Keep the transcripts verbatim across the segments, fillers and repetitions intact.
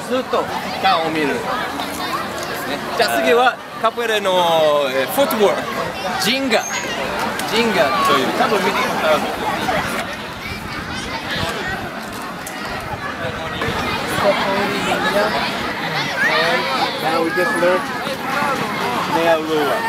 ずっと顔を見る。じゃあ次はカポエラのフットボール、ジンガ、ジンガという多分見てください。Now we just learn Nea Lua.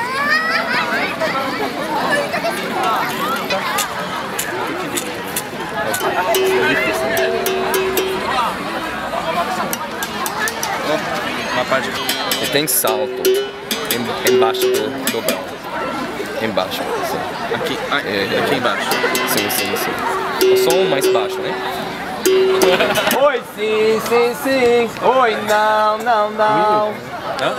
Uma parte. E tem salto em, embaixo do, do braço. Embaixo, sim. Aqui, ah, é, aqui embaixo. Sim, sim, sim. O som mais baixo, né? Oi, sim, sim, sim. Oi, não, não, não. Hã?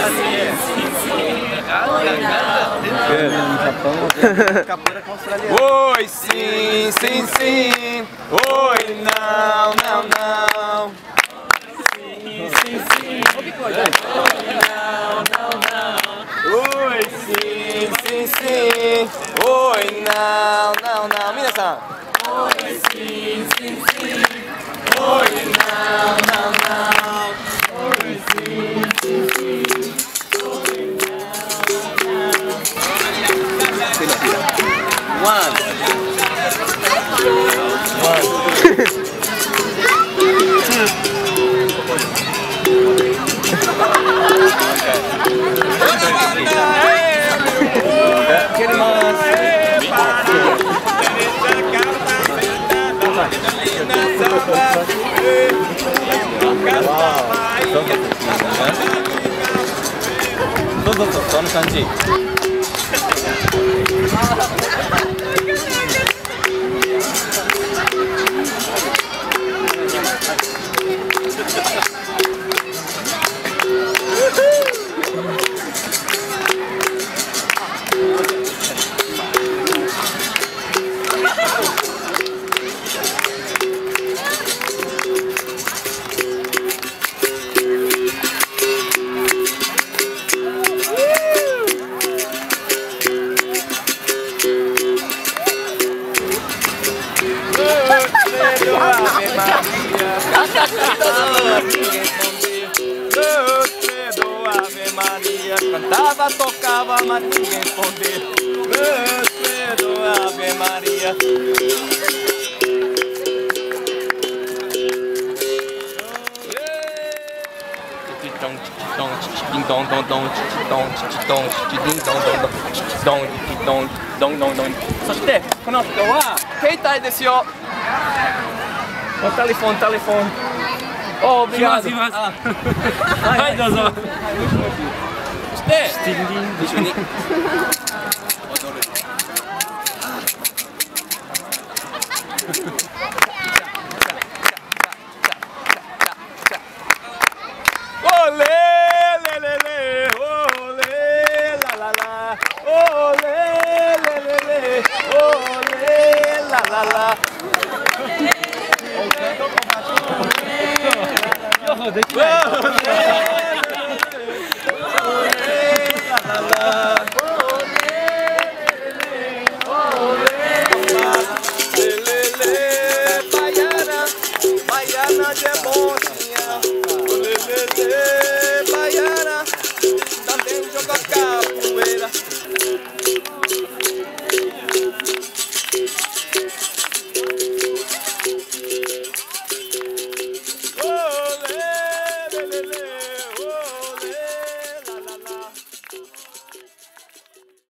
Oi, sim, sim, sim. Oi, não, não, não. Sim, sim, sim. Oi, não, não, não. Oi, sim, sim, sim. Oi, não, não, não. Minasan. Oi, sim, sim, sim. Oi, não, não, não. Oi, sim, sim, sim. Oi, não, não. One. One. Tudo, tudo, só no cantinho. Cantava, tocava, mas ninguém respondeu. Credo, Ave Maria. Soしてこの人は携帯ですよ。おテレフォンテレフォン。おー、obrigado。はい、どうぞ。そして一緒に。できない。Baiana, baiana de Bosnia.